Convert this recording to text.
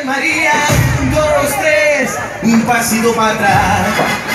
María, un, dos, tres, un pasito para atrás.